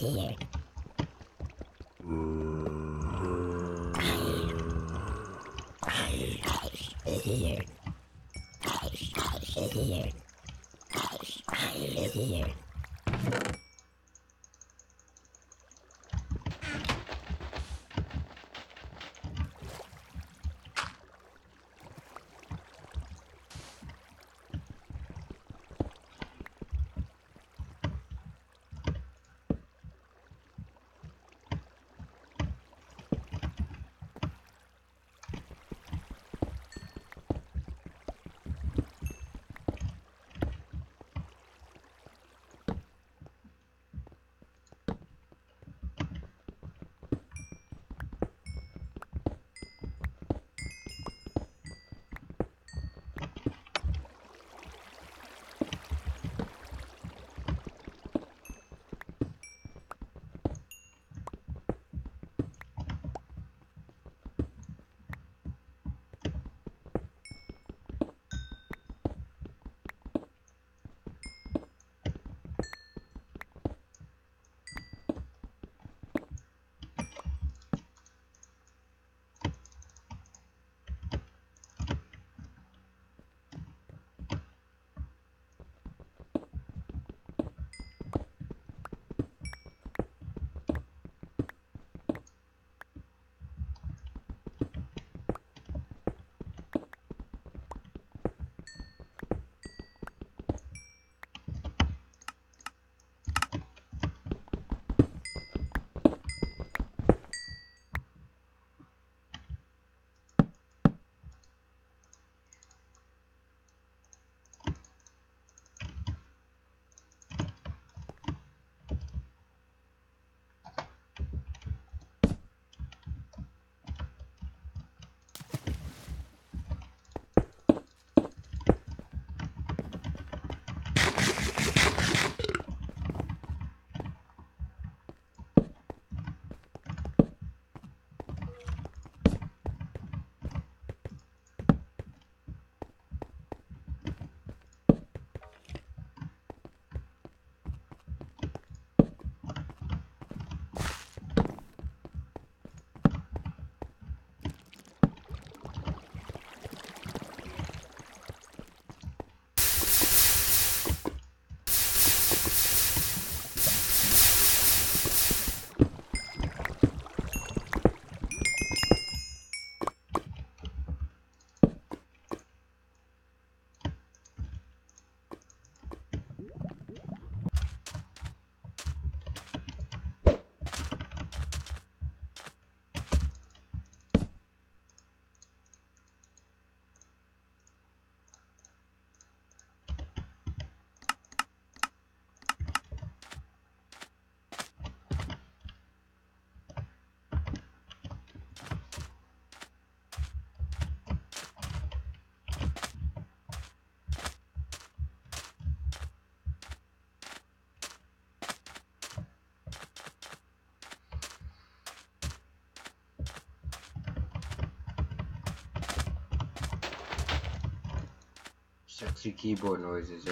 Sexy keyboard noises,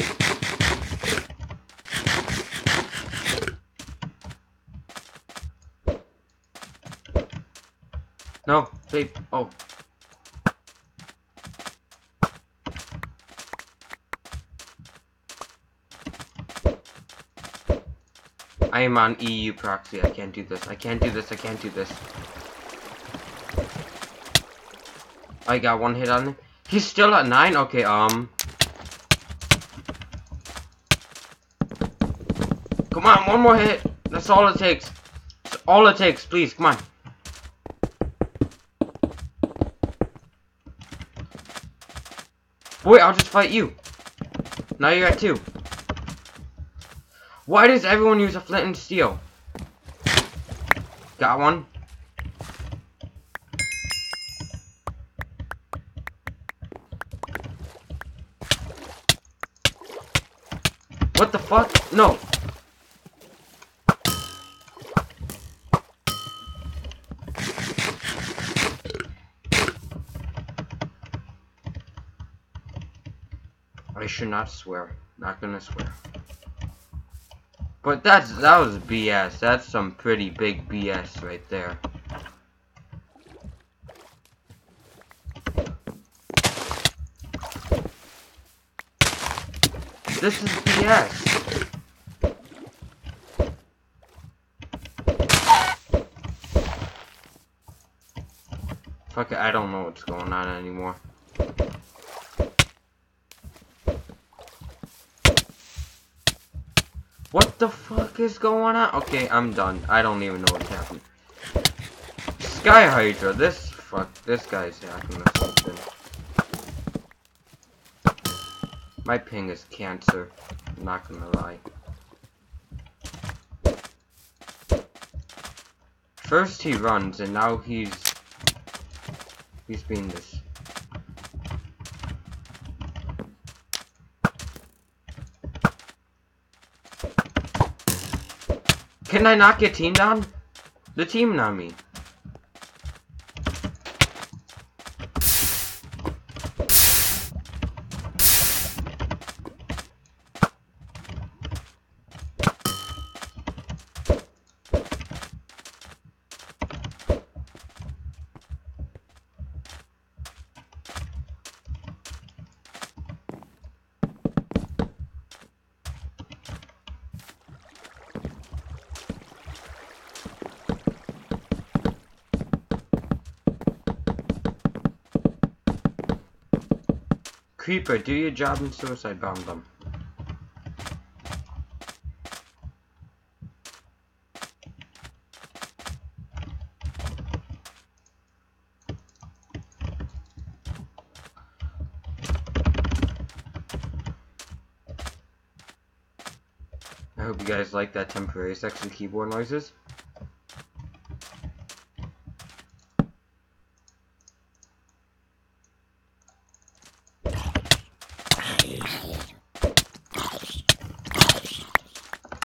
alright? No, tape. Oh. I am on EU proxy. I can't do this. I can't do this. I can't do this. I got one hit on it. He's still at 9? Okay, Come on, one more hit. That's all it takes. That's all it takes. Please, come on. Wait, I'll just fight you. Now you're at 2. Why does everyone use a flint and steel? Got one. What the fuck? No. I should not swear. Not gonna swear. But that was BS. That's some pretty big BS right there. This is BS. Fuck it, I don't know what's going on anymore. What the fuck is going on? Okay, I'm done. I don't even know what's happening. Sky Hydra, this guy's hacking or something. My ping is cancer. I'm not gonna lie. First he runs, and now he's being this. Can I not get teamed on? The team on me. Creeper, do your job and suicide bomb them. I hope you guys like that temporary sexy keyboard noises.